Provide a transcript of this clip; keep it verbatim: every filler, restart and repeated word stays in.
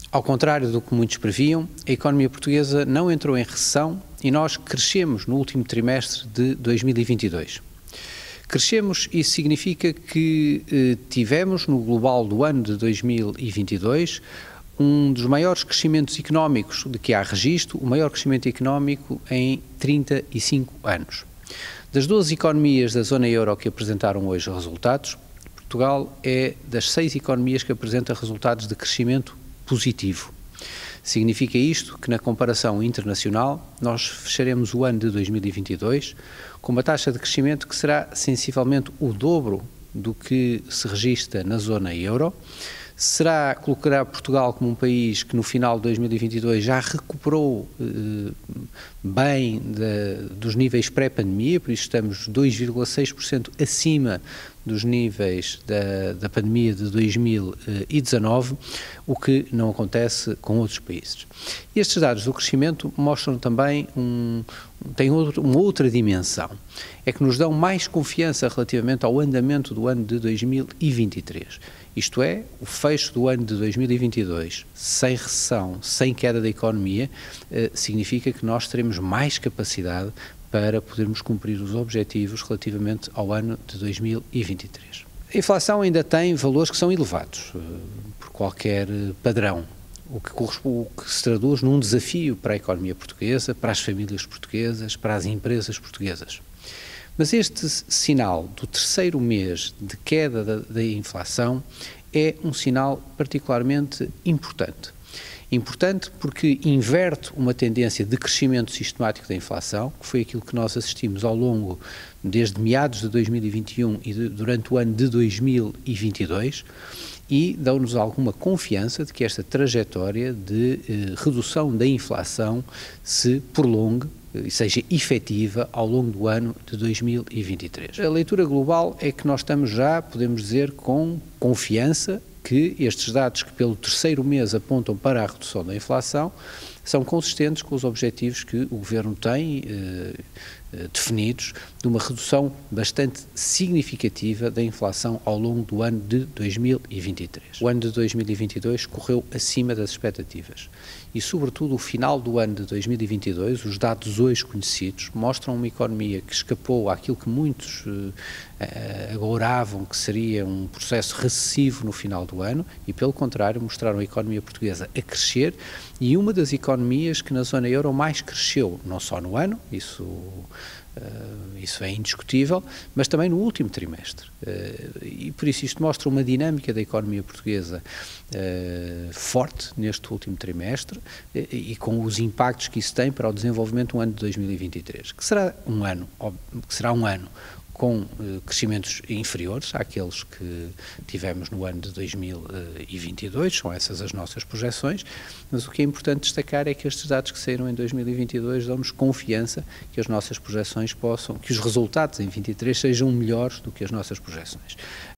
Ao contrário do que muitos previam, a economia portuguesa não entrou em recessão e nós crescemos no último trimestre de dois mil e vinte e dois. Crescemos, isso significa que eh, tivemos no global do ano de dois mil e vinte e dois um dos maiores crescimentos económicos de que há registro, o maior crescimento económico em trinta e cinco anos. Das doze economias da zona euro que apresentaram hoje resultados, Portugal é das seis economias que apresenta resultados de crescimento positivo. Significa isto que na comparação internacional nós fecharemos o ano de dois mil e vinte e dois com uma taxa de crescimento que será sensivelmente o dobro do que se registra na zona euro. Será, colocará Portugal como um país que no final de dois mil e vinte e dois já recuperou eh, bem de, dos níveis pré-pandemia, por isso estamos dois vírgula seis por cento acima dos níveis da, da pandemia de dois mil e dezanove, o que não acontece com outros países. Estes dados do crescimento mostram também um, têm outro, uma outra dimensão, é que nos dão mais confiança relativamente ao andamento do ano de dois mil e vinte e três. Isto é, o fecho do ano de dois mil e vinte e dois, sem recessão, sem queda da economia, eh, significa que nós teremos mais capacidade para podermos cumprir os objetivos relativamente ao ano de dois mil e vinte e três. A inflação ainda tem valores que são elevados, eh, por qualquer padrão, o que, o que se traduz num desafio para a economia portuguesa, para as famílias portuguesas, para as empresas portuguesas. Mas este sinal do terceiro mês de queda da, da inflação é um sinal particularmente importante. Importante porque inverte uma tendência de crescimento sistemático da inflação, que foi aquilo que nós assistimos ao longo, desde meados de dois mil e vinte e um e de, durante o ano de dois mil e vinte e dois, e dão-nos alguma confiança de que esta trajetória de eh, redução da inflação se prolongue e seja efetiva ao longo do ano de dois mil e vinte e três. A leitura global é que nós estamos já, podemos dizer, com confiança que estes dados que pelo terceiro mês apontam para a redução da inflação são consistentes com os objetivos que o Governo tem eh, eh, definidos de uma redução bastante significativa da inflação ao longo do ano de dois mil e vinte e três. O ano de dois mil e vinte e dois correu acima das expectativas e, sobretudo, o final do ano de dois mil e vinte e dois, os dados hoje conhecidos, mostram uma economia que escapou àquilo que muitos eh, agouravam que seria um processo recessivo no final do ano e, pelo contrário, mostraram a economia portuguesa a crescer e uma das economias que na zona euro mais cresceu, não só no ano, isso, uh, isso é indiscutível, mas também no último trimestre. Uh, e por isso isto mostra uma dinâmica da economia portuguesa uh, forte neste último trimestre uh, e com os impactos que isso tem para o desenvolvimento do ano de dois mil e vinte e três, que será um ano, que será um ano com eh, crescimentos inferiores àqueles que tivemos no ano de dois mil e vinte e dois, são essas as nossas projeções, mas o que é importante destacar é que estes dados que saíram em dois mil e vinte e dois dão-nos confiança que as nossas projeções possam, que os resultados em vinte e três sejam melhores do que as nossas projeções.